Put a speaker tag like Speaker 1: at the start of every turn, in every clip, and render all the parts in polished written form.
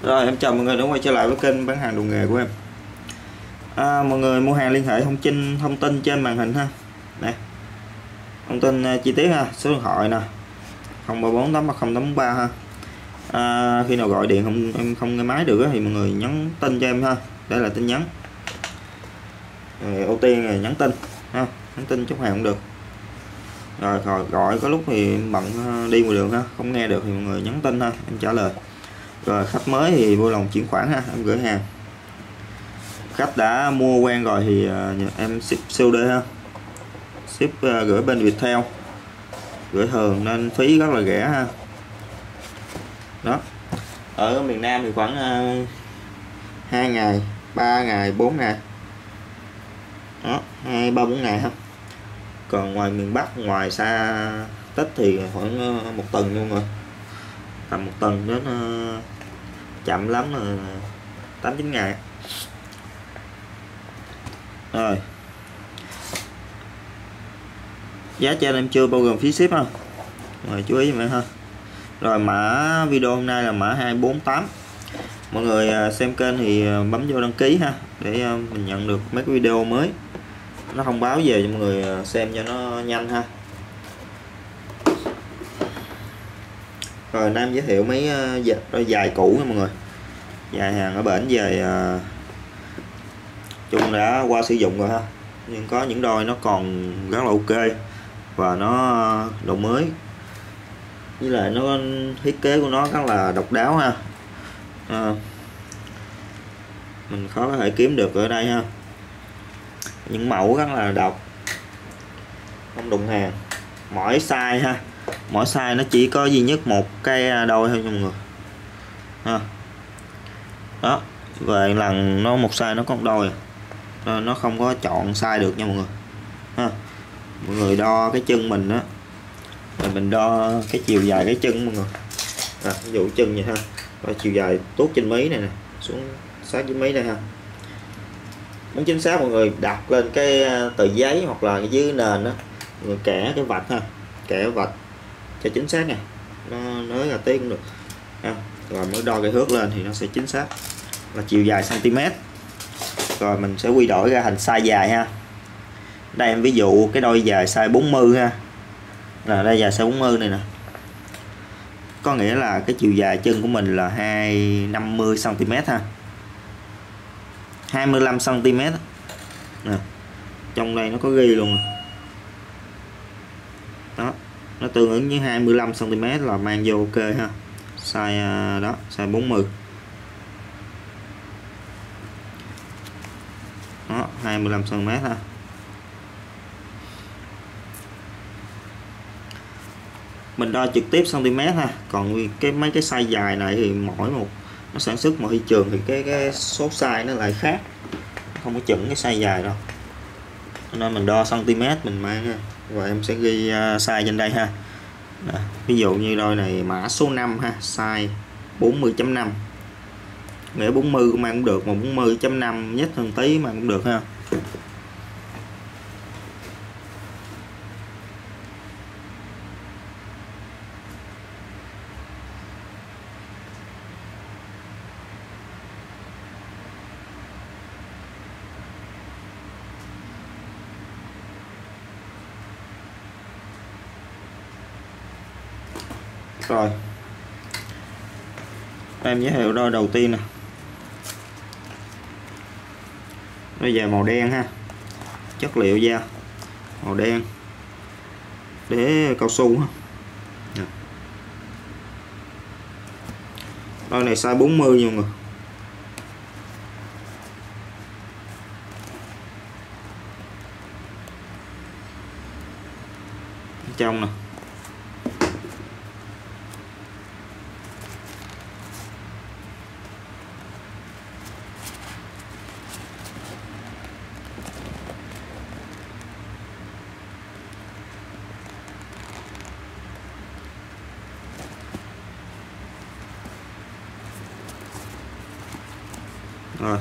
Speaker 1: Rồi em chào mọi người đã quay trở lại với kênh bán hàng đồ nghề của em. Mọi người mua hàng liên hệ thông tin trên màn hình ha. Nè, thông tin chi tiết ha, số điện thoại nè 03483083 ha. Khi nào gọi điện em không nghe máy được thì mọi người nhắn tin cho em ha. Đây là tin nhắn. Ưu tiên là nhắn tin ha, nhắn tin chốt hàng cũng được. Rồi gọi có lúc thì bận đi ngoài đường ha, không nghe được thì mọi người nhắn tin ha, em trả lời. Rồi khách mới thì vui lòng chuyển khoản ha, em gửi hàng. Khách đã mua quen rồi thì em ship COD ha, ship gửi bên Viettel, gửi thường nên phí rất là rẻ ha. Đó, ở miền Nam thì khoảng 2 ngày 3 ngày 4 ngày đó, 2-3-4 ngày ha. Còn ngoài miền Bắc, ngoài xa Tết thì khoảng 1 tuần luôn rồi, tầm 1 tuần đến chậm lắm là 8-9 ngày. Rồi giá trên em chưa bao gồm phí ship ha, rồi chú ý vậy ha. Rồi mã video hôm nay là mã 248. Mọi người xem kênh thì bấm vô đăng ký ha, để mình nhận được mấy cái video mới, nó thông báo về cho mọi người xem cho nó nhanh ha. Rồi Nam giới thiệu mấy đôi giày cũ nha mọi người, giày hàng ở bển về chung đã qua sử dụng rồi ha, nhưng có những đôi nó còn rất là ok và nó độ mới, với lại nó thiết kế của nó rất là độc đáo ha. Mình khó có thể kiếm được ở đây ha, những mẫu rất là độc, không đụng hàng. Mỗi size ha, mỗi size nó chỉ có duy nhất một cái đôi thôi mọi người ha. Đó, về lần nó một size nó có một đôi, nó không có chọn size được nha mọi người ha. Mọi người đo cái chân mình á, rồi mình đo cái chiều dài cái chân mọi người. Ví dụ chân vậy ha, và chiều dài tuốt trên mí này nè, xuống sát dưới mí đây ha. Muốn chính xác mọi người đặt lên cái tờ giấy hoặc là cái dưới nền đó, người kẻ cái vạch ha, kẻ vạch cho chính xác nè, nó nới là tí cũng được ha. Rồi mới đo cái thước lên thì nó sẽ chính xác là chiều dài cm. Rồi mình sẽ quy đổi ra thành size dài ha. Đây em ví dụ cái đôi dài size 40 ha, là đây dài size 40 này nè, có nghĩa là cái chiều dài chân của mình là 250 cm ha, 25 cm nè, trong đây nó có ghi luôn đó, nó tương ứng với 25 cm là mang vô ok ha. Size đó, size 40 đó, 25 cm ha. Mình đo trực tiếp cm ha, còn mấy cái size dài này thì mỗi một nó sản xuất một thị trường thì cái số size nó lại khác, không có chuẩn cái size dài đâu, nên mình đo cm mình mang ha. Và em sẽ ghi size trên đây ha. Đó, ví dụ như đôi này mã số 5 ha, size 40.5, nghĩa 40 mang cũng được, mà 40.5 nhất hơn tí mà cũng được ha. Rồi em giới thiệu đôi đầu tiên nè, đôi giày màu đen ha, chất liệu da màu đen, đế cao su ha. Đôi này size 40 nha mọi người, trong nè. Rồi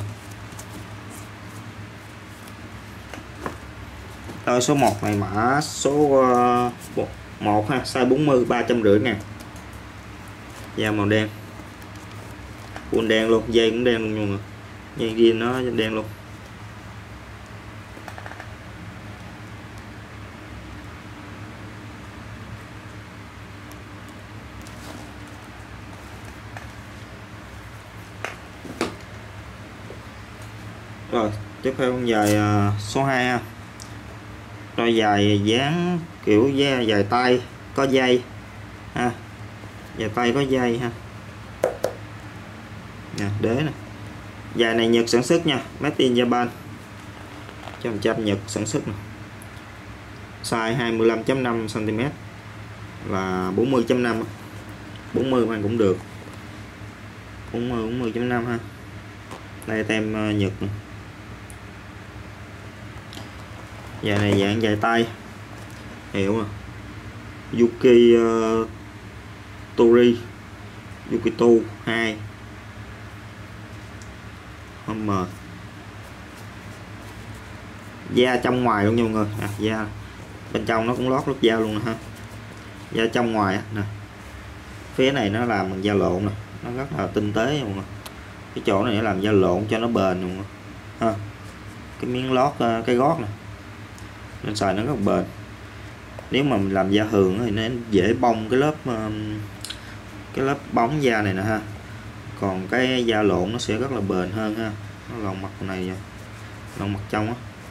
Speaker 1: đôi số 1 này mã số 1 ha, size 40, 350.000, da màu đen. full đen luôn, dây cũng đen luôn rồi, dây kia nó đen luôn. Rồi tiếp theo con dài số 2 ha. Đôi dài dáng kiểu dài tay có dây ha, dài tay có dây ha nè, đế nè. Dài này Nhật sản xuất nha, made in Japan, 100% Nhật sản xuất nè. Size 25.5 cm và 40.5, 40 man cũng được, 40.5 ha. Đây tem Nhật nè. Dài này dạng dài tay, hiệu Yuki Tori, Yukito 2 M. Da trong ngoài luôn nha mọi người. Da bên trong nó cũng lót lớp da luôn nè ha. Da trong ngoài nè, phía này nó làm bằng da lộn nè, nó rất là tinh tế nha mọi người. Cái chỗ này nó làm da lộn cho nó bền mọi người ha. Cái miếng lót cái gót nè nên xài nó rất bền. Nếu mà mình làm da hường thì nó dễ bong cái lớp bóng da này nè ha. Còn cái da lộn nó sẽ rất là bền hơn ha. Nó gòn mặt này, gòn mặt trong á.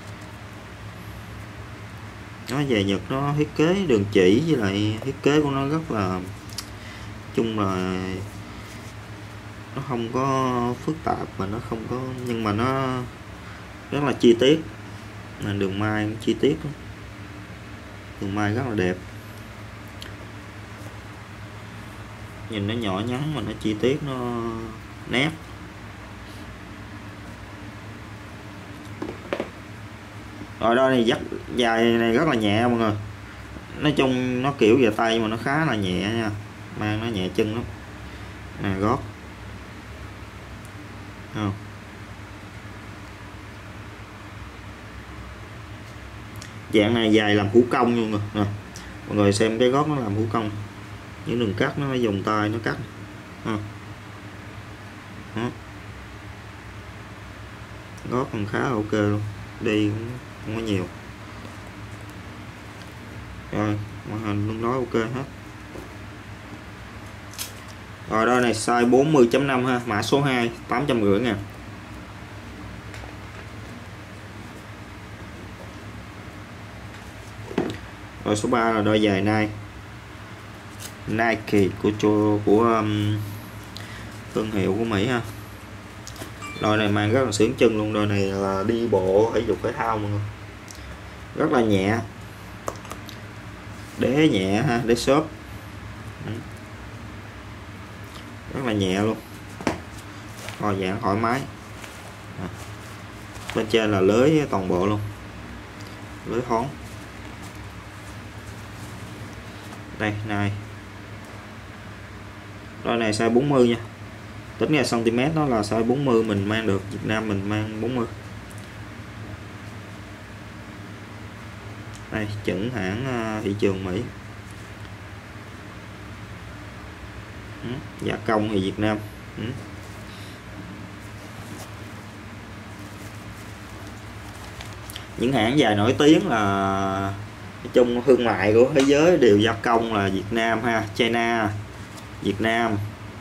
Speaker 1: Nó về Nhật nó thiết kế đường chỉ với lại thiết kế của nó rất là, chung là nó không có phức tạp mà nó không có, nhưng mà nó rất là chi tiết. Đường may cũng chi tiết đó. Đường may rất là đẹp, nhìn nó nhỏ nhắn mà nó chi tiết, nó nét. Rồi đó, này dắt dài này rất là nhẹ mọi người. Nói chung nó kiểu dài tay mà nó khá là nhẹ nha, mang nó nhẹ chân lắm nè. Gót không, dạng này dài làm thủ công luôn rồi nè. Mọi người xem cái gót nó làm thủ công, những đường cắt nó dùng tay nó cắt ha. Đó. Gót còn khá là ok luôn, đi cũng không có nhiều. Rồi màn hình luôn đó ok hết. Rồi đôi này size 40.5 ha, mã số 2, 850 ngàn. Rồi số 3 là đôi giày Nike của thương hiệu của Mỹ ha. Đôi này mang rất là sướng chân luôn. Đôi này là đi bộ thể dục thể thao mọi người, rất là nhẹ, đế nhẹ ha, đế xốp rất là nhẹ luôn. Rồi dạng thoải mái. Bên trên là lưới toàn bộ luôn, lưới hón. Đây này, đôi này size 40 nha, tính ra cm nó là size 40, mình mang được Việt Nam mình mang 40. Đây chuẩn hãng thị trường Mỹ. Gia công thì Việt Nam. Những hãng giày nổi tiếng là nói chung thương mại của thế giới đều gia công là Việt Nam ha, China, Việt Nam,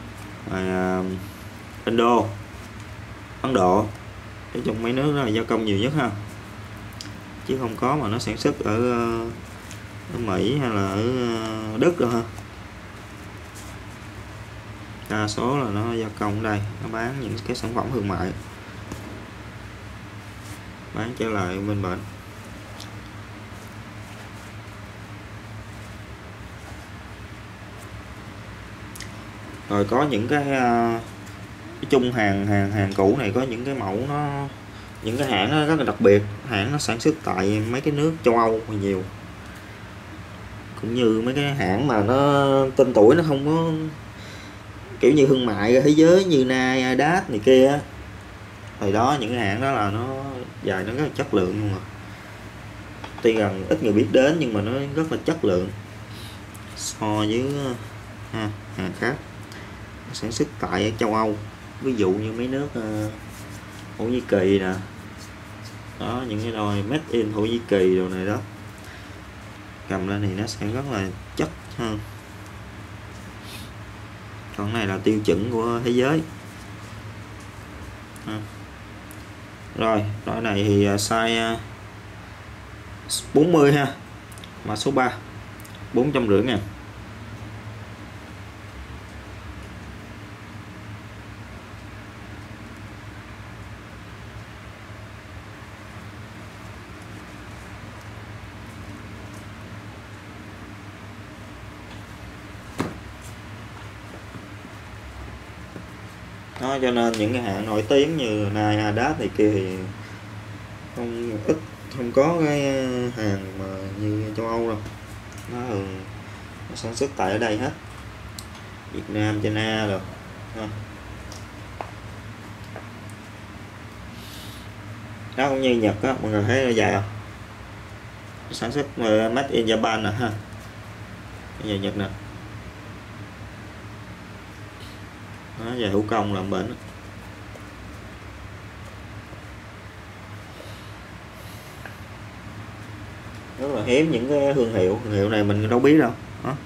Speaker 1: Indo, Ấn Độ. Nói chung mấy nước đó là gia công nhiều nhất ha, chứ không có mà nó sản xuất ở Mỹ hay là ở Đức đâu ha. Đa số là nó gia công. Đây nó bán những cái sản phẩm thương mại, bán trở lại bên bệnh. Rồi có những cái chung hàng cũ này có những cái mẫu nó, những cái hãng nó rất là đặc biệt. Hãng nó sản xuất tại mấy cái nước châu Âu nhiều, cũng như mấy cái hãng mà nó tên tuổi, nó không có kiểu như thương mại thế giới như Nike, Adidas này kia. Thời đó những cái hãng đó là nó dài, nó rất là chất lượng luôn. Tuy rằng ít người biết đến nhưng mà nó rất là chất lượng so với hàng khác sản xuất tại châu Âu ví dụ như mấy nước Thổ Nhĩ Kỳ nè, đó, những cái đôi made in Thổ Nhĩ Kỳ đồ này đó, cầm lên thì nó sẽ rất là chất hơn. Còn này là tiêu chuẩn của thế giới. Rồi đôi này thì size 40 ha, mã số 3, 450.000. Đó, cho nên những cái hãng nổi tiếng như Nike, Adidas này kia thì không có cái hàng mà như châu Âu đâu, nó sản xuất tại ở đây hết, Việt Nam, China rồi. Đó cũng như Nhật á, mọi người thấy nó dài không, sản xuất made in Japan nè ha, bây giờ Nhật nè, nó về thủ công làm bền. Rất là hiếm những cái thương hiệu này mình đâu biết đâu đó.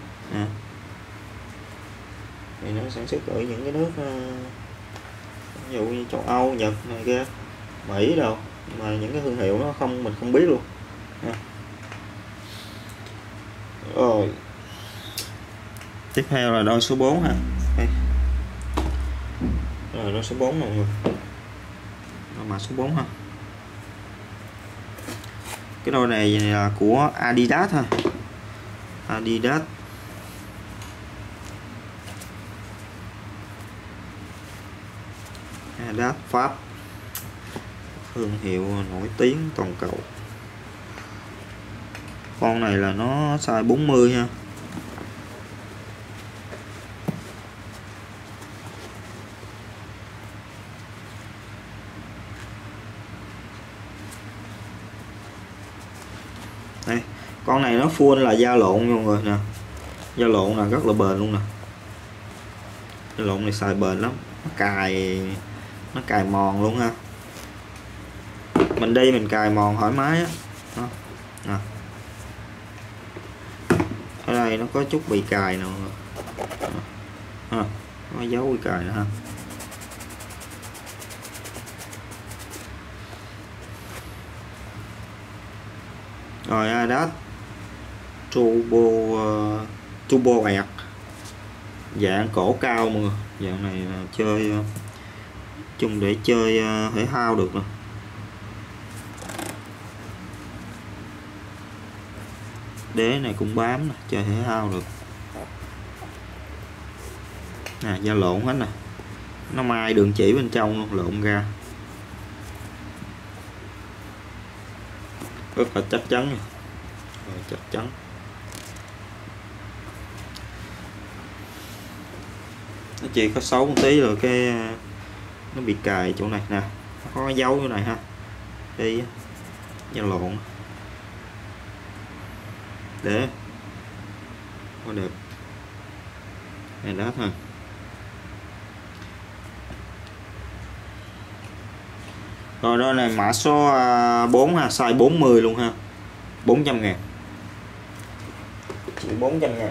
Speaker 1: Thì nó sản xuất ở những cái nước ví dụ như châu Âu, Nhật này kia, Mỹ đâu, mà những cái thương hiệu nó mình không biết luôn. Rồi tiếp theo là đôi số 4 ha. Đây. Rồi đôi số 4 mọi người, mã số 4 ha. Cái đôi này là của Adidas ha, Adidas. Adidas Pháp, thương hiệu nổi tiếng toàn cầu. Con này là nó size 40 ha. Đây, con này nó full là da lộn nha mọi người nè, da lộn là rất là bền luôn nè, da lộn này xài bền lắm, nó cài mòn luôn ha, mình đi mình cài mòn thoải mái á. Đó. Ở đây nó có chút bị cài nè, có dấu bị cài nữa ha. Rồi Adidas Turbo ẹt, dạng cổ cao mọi người, dạng này là chơi chung để chơi thể thao được nè. Đế này cũng bám nè, chơi thể thao được nè, da lộn hết nè, nó mai đường chỉ bên trong luôn, lộn ra rất là chắc chắn nha. Chắc chắn. Nó chỉ có xấu một tí rồi cái nó bị cài chỗ này nè, nó có cái dấu chỗ này ha, đi da lộn để có đẹp này đó thôi. Rồi đó này mã số 4 ha, size 40 luôn ha, 400.000, chỉ 400.000.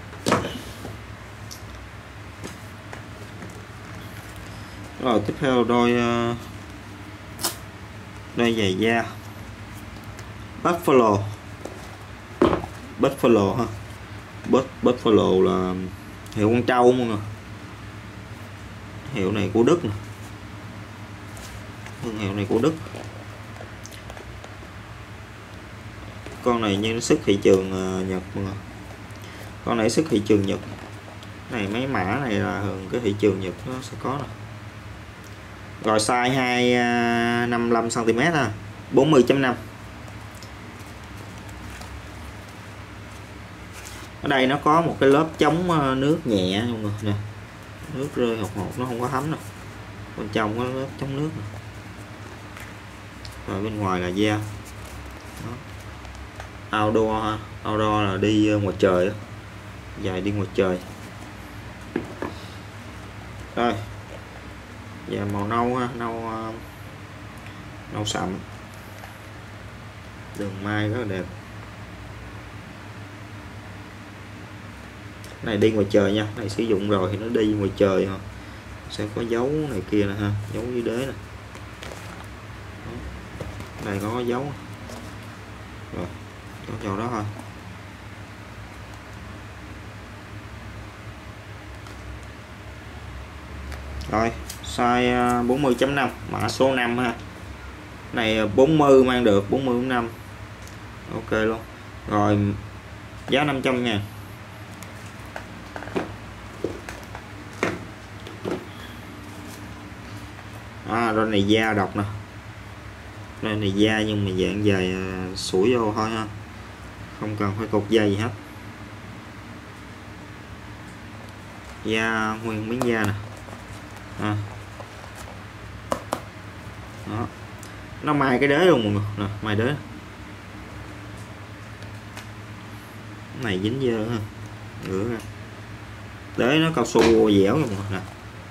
Speaker 1: Rồi tiếp theo đôi giày da Buffalo ha, Buffalo là hiệu con trâu mọi người, hiệu này của Đức nè, thương hiệu này của Đức. Con này như nó xuất thị trường Nhật mọi người, con này xuất thị trường Nhật này, mấy mã này là thường cái thị trường Nhật nó sẽ có nè. Rồi size 255 cm ha, 40.5. Ở đây nó có một cái lớp chống nước nhẹ mọi người nè, nước rơi hột nó không có thấm nè, bên trong có lớp chống nước nè. Rồi bên ngoài là da. Outdoor ha, outdoor là đi ngoài trời, dài đi ngoài trời. Rồi Và màu nâu ha, nâu sậm, đường may rất là đẹp. Này đi ngoài trời nha, này sử dụng rồi thì nó đi ngoài trời ha, sẽ có dấu này kia nè ha, dấu dưới đế nè, này có dấu rồi, chỗ đó thôi. Rồi size 40.5 mã số 5 ha, này 40 mang được, 40.5 ok luôn. Rồi giá 500.000. Rồi này da độc nè, đây này da nhưng mà dạng dài sủi vô thôi ha, không cần phải cột dây gì hết, da nguyên miếng da nè. Đó, nó may cái đế luôn mọi người nè, may đế này dính dơ ha, rửa ra đế nó cao su dẻo luôn nè,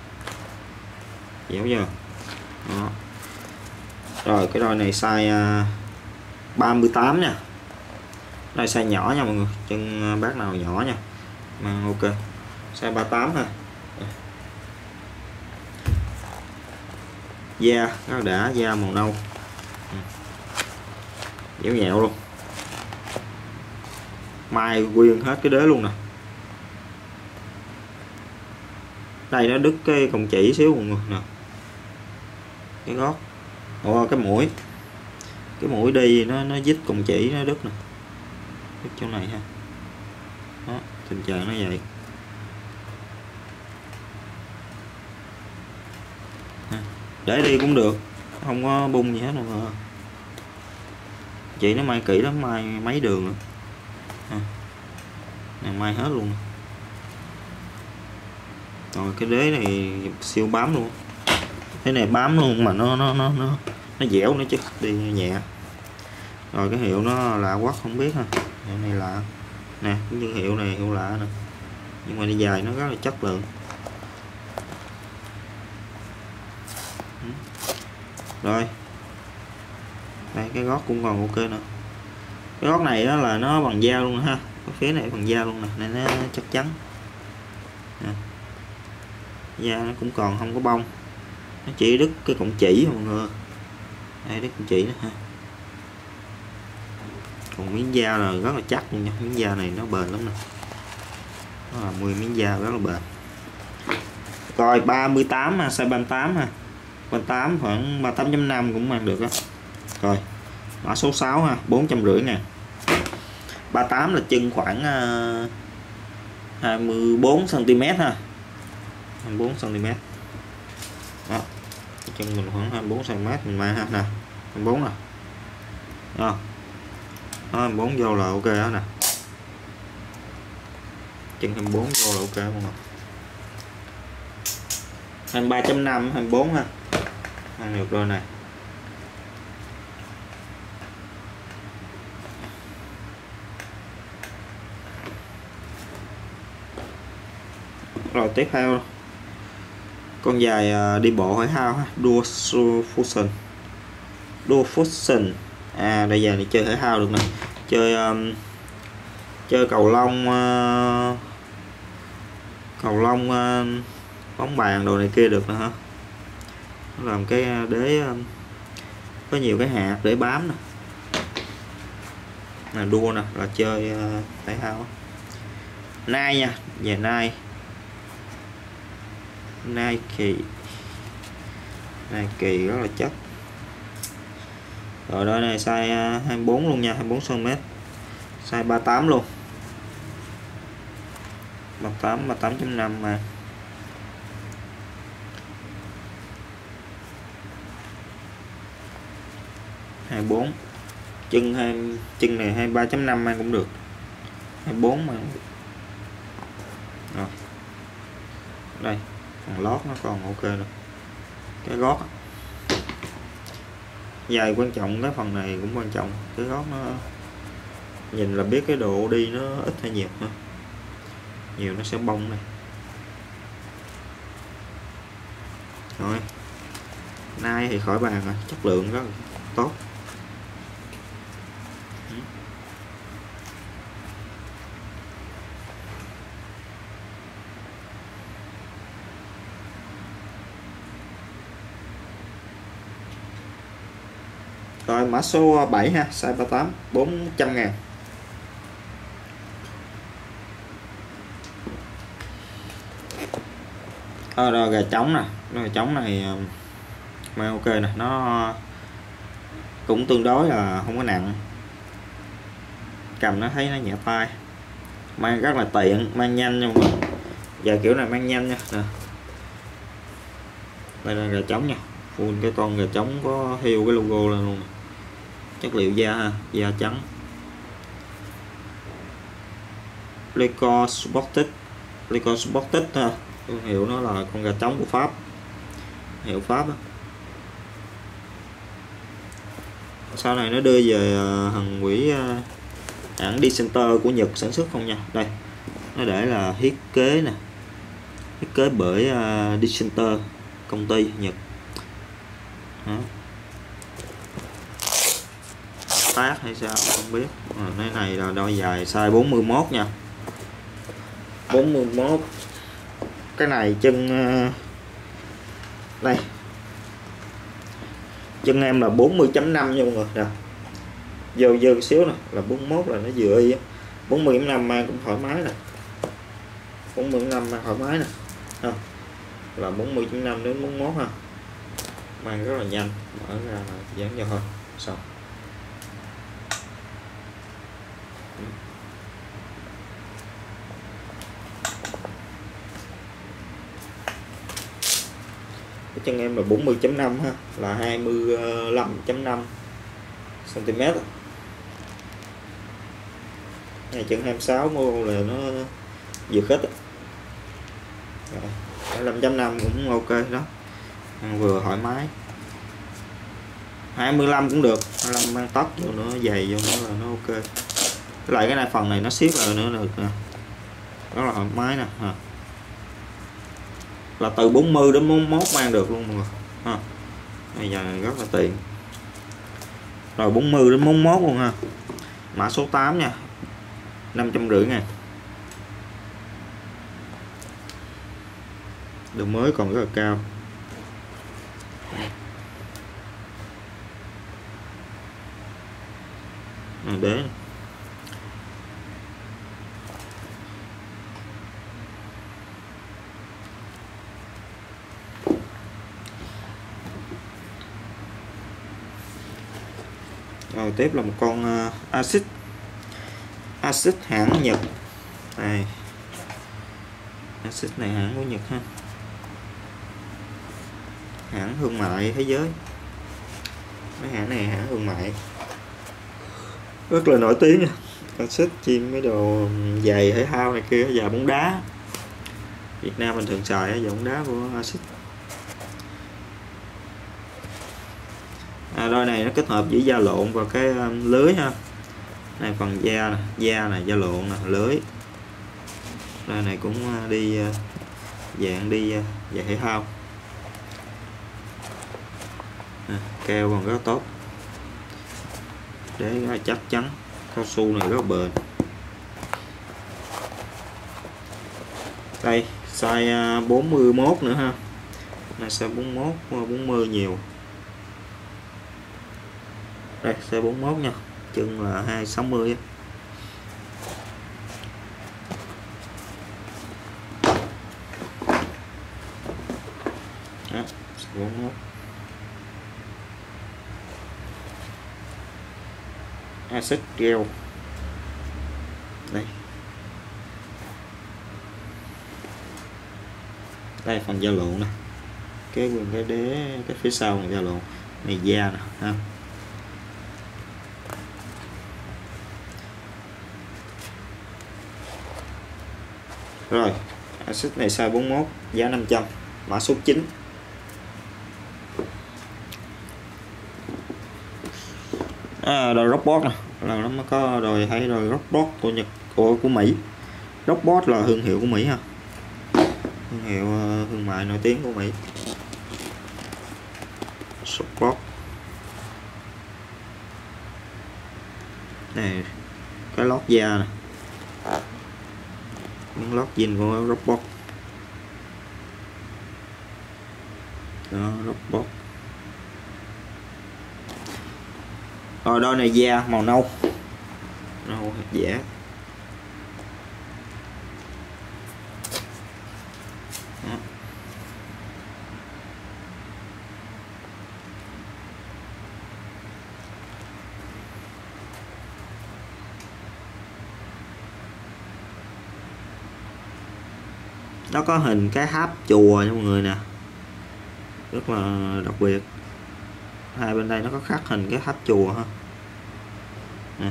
Speaker 1: dẻo chưa. Đó. Rồi cái đôi này size 38 nha, đây size nhỏ nha mọi người, chân bác nào nhỏ nha mà ok, size 38 ha. Da nó đã, da màu nâu dẻo nhẹo luôn, mai nguyên hết cái đế luôn nè. Đây nó đứt cái còng chỉ xíu mọi người nè, cái gót, cái mũi đi nó dít còng chỉ nó đứt nè, đứt chỗ này ha. Đó, tình trạng nó vậy. Để đi cũng được, không có bung gì hết mọi người. Chị nó may kỹ lắm, may mấy đường nữa. May hết luôn. Rồi cái đế này siêu bám luôn, cái này bám luôn mà nó dẻo nữa chứ, đi nhẹ. Rồi cái hiệu nó lạ quá không biết ha, hiệu này lạ nè, cái thương hiệu này hiệu lạ nè, nhưng mà đi dài nó rất là chất lượng. Rồi đây cái gót cũng còn ok nữa, cái gót này đó là nó bằng da luôn ha, cái phía này bằng da luôn nè, nên nó chắc chắn nè. Da nó cũng còn không có bông, nó chỉ đứt cái cọng chỉ mọi người, đây đứt cọng chỉ nữa ha. Còn miếng da là rất là chắc luôn nha, miếng da này nó bền lắm nè, nó là 10 miếng da rất là bền. Rồi 38 ha, size 38 ha, 38 khoảng 38.5 cũng mang được á. Rồi mã số 6 ha, 450 ngàn. 38 là chân khoảng 24 cm ha, 24 cm. Đó, chân mình khoảng 24 cm mình mang ha nè, 24 nè. Đó, 24 vô là ok đó nè, chân 24 vô là ok không ạ. 23.5 24 ha, ăn được đôi này. Rồi tiếp theo con dài đi bộ thể thao ha, Dual Fusion. Đây giờ này chơi thể thao được nè, chơi cầu lông, bóng bàn đồ này kia được nè ha. Nó làm cái đế có nhiều cái hạt để bám nè, là đua nè, là chơi thể thao. Nai nha, về Nike rất là chất. Rồi đây này size 24 luôn nha, 24 cm, size 38 luôn, 38.5 mà. Chân này 23.5 mang cũng được, 24 mà. Rồi đây phần lót nó còn ok nữa, cái gót dài quan trọng, cái phần này cũng quan trọng, cái gót nó nhìn là biết cái độ đi nó ít hay nhiều ha, nhiều nó sẽ bông này. Rồi Nay thì khỏi bàn rồi, chất lượng rất là tốt. Rồi mã số 7 ha, size 38, 400.000. Rồi gà trống nè, gà trống này mang ok nè, nó cũng tương đối là không có nặng, cầm nó thấy nó nhẹ tay, mang rất là tiện, mang nhanh nha mọi người. Và kiểu này mang nhanh nha nè. Đây là gà trống nha, full cái con gà trống có hiêu cái logo lên luôn. Chất liệu da ha, da trắng. Leco Sported, Leco Sported ha, thương hiệu nó là con gà trống của Pháp, hiệu Pháp đó. Sau này nó đưa về hằng quỹ hãng Dissenter của Nhật sản xuất không nha. Đây nó để là thiết kế nè, thiết kế bởi Dissenter, công ty Nhật đó. Tác hay sao không biết. Cái này là đôi dài size 41 nha, 41. Cái này chân đây chân em là 40.5 nha mọi người nè, dơ dơ xíu nè, là 41 là nó vừa y á. 40.5 mang cũng thoải mái nè, 40.5 mang thoải mái nè ha. Là 40.5 đến 41 ha, mang rất là nhanh, mở ra là dán vô thôi xong. Cái chân em là 40.5 ha, là 25.5 cm. Này chân 26 mô là nó vừa khít. 5.5 cũng ok đó, vừa thoải mái. 25 cũng được, 25 mang tất vô nữa, dày vô nữa là nó ok. Lại cái này phần này nó siết lại nữa được nè, rất là thoải mái nè ha. Là từ 40 đến 41 mang được luôn mọi người ha. Bây giờ này rất là tiện. Rồi 40 đến 41 luôn ha. Mã số 8 nha, 550.000. Độ mới còn rất là cao. Đế rồi. Tiếp là một con Asics hãng Nhật này. Asics này hãng của Nhật ha, hãng thương mại thế giới. Mấy hãng này hãng thương mại rất là nổi tiếng nha. Asics chim mấy đồ giày thể thao này kia, giày bóng đá Việt Nam mình thường xài giày bóng đá của Asics. Đôi này nó kết hợp với da lộn và cái lưới ha. Này phần da này, da này da lộn nè, lưới. Đôi này cũng đi dạng đi giày thể thao. Keo còn rất tốt, để rất là chắc chắn, cao su này rất bền. Đây size 41 nữa ha, này size 41 40 nhiều. Đây size 41 nha, chân là 260 á. Đó, 41. Asics gel. Đây. Đây phần da lộn nè. Cái nguyên cái đế cái phía sau là da lộn. Này da nè ha. Rồi, Asics này size 41, giá 500, mã số 9. Đôi robot nè, là nó mới có đôi, thấy đôi robot của Nhật, của Mỹ. Robot là thương hiệu của Mỹ ha, thương hiệu thương mại nổi tiếng của Mỹ. support này, cái lót da này, miếng lót zin của robot đó, robot. Rồi đôi này da màu nâu, nâu dẻ. Nó có hình cái tháp chùa nha mọi người nè, rất là đặc biệt. Hai bên đây nó có khắc hình cái tháp chùa ha nè.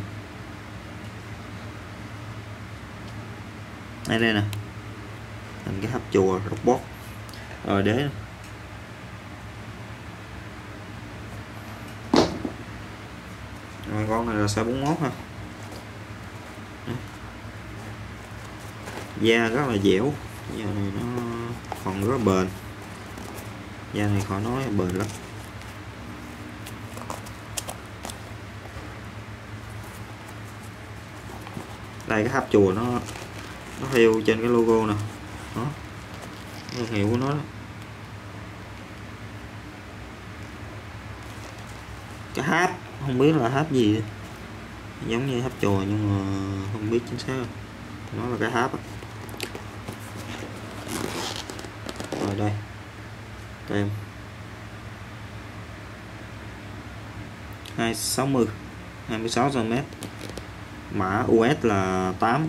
Speaker 1: Đây nè, hình cái tháp chùa robot. Rồi đế rồi, con này là size 41 ha. Da rất là dẻo, da này nó còn rất bền, da này khỏi nói bền lắm. Đây cái tháp chùa nó theo trên cái logo nè, đó thương hiệu của nó đó. Cái tháp không biết là tháp gì, giống như tháp chùa nhưng mà không biết chính xác, nó là cái tháp đó. Rồi đây tem 260 26 cm, mã US là 8,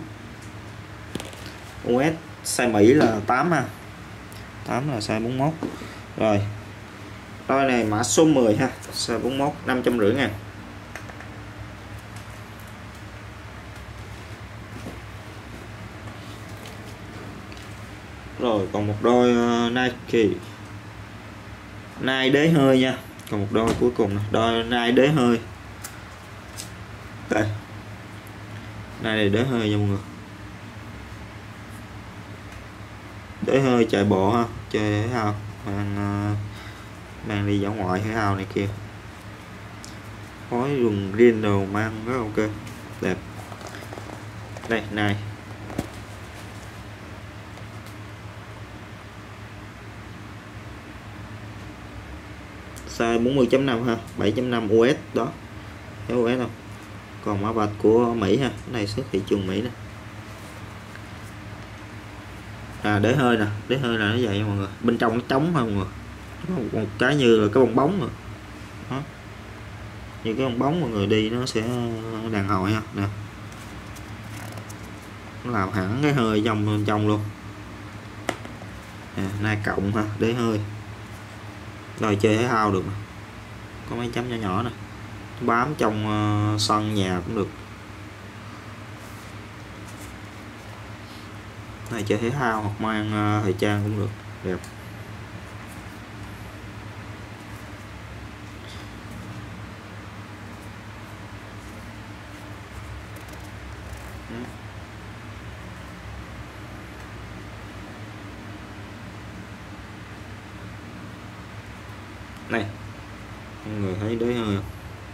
Speaker 1: US size Mỹ là 8 ha, 8 là size 41. Rồi đôi này mã số 10 ha, size 41, 550.000. Rồi còn một đôi Nike đế hơi nha, còn một đôi cuối cùng này, đôi Nike đế hơi. Đây này đế hơi nha mọi người, đế hơi chạy bộ ha, chơi thể thao, mang đi dã ngoại thể thao này kia, khói rừng riêng đồ mang rất ok, đẹp. Đây này size 40.5 ha, 7.5 US đó, thấy US không? Còn mã vạch của Mỹ ha, cái này xuất thị trường Mỹ nè. Đế hơi nè, đế hơi là nó vậy mọi người, bên trong nó trống thôi mọi người, một cái như là cái bong bóng rồi đó, như cái bong bóng mọi người đi nó sẽ đàn hồi ha nè, nó làm hẳn cái hơi trong luôn. Nay cộng ha, đế hơi. Rồi chơi thể thao được nè, có mấy chấm nhỏ nhỏ nè, bám trong sân nhà cũng được. Này chơi thể thao hoặc mang thời trang cũng được, đẹp. Này mọi người thấy đế hơi không?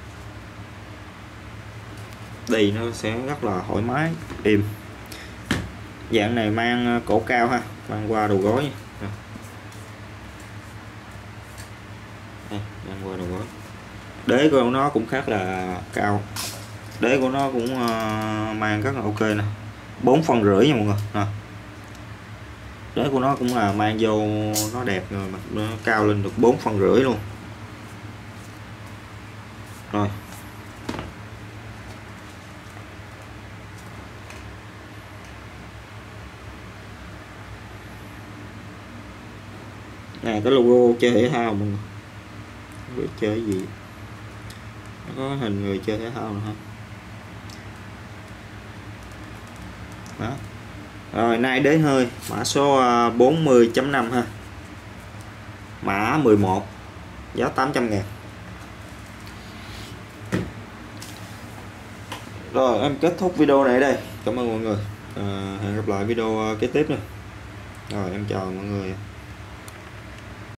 Speaker 1: Đi nó sẽ rất là thoải mái, êm. Dạng này mang cổ cao ha, mang qua đầu gối nha. Mang qua đầu gối. Đế của nó cũng khá là cao, đế của nó cũng mang rất là ok nè, 4,5 phân nha mọi người nè. Đế của nó cũng là mang vô nó đẹp rồi mà nó cao lên được 4,5 phân luôn. Rồi này cái logo chơi thể thao mọi người, không biết chơi cái gì, nó có hình người chơi thể thao nữa không đó. Rồi nay đế hơi mã số 40.5 ha, mã 11, giá 800.000. Rồi em kết thúc video này ở đây, cảm ơn mọi người, hẹn gặp lại video kế tiếp nữa. Rồi em chào mọi người.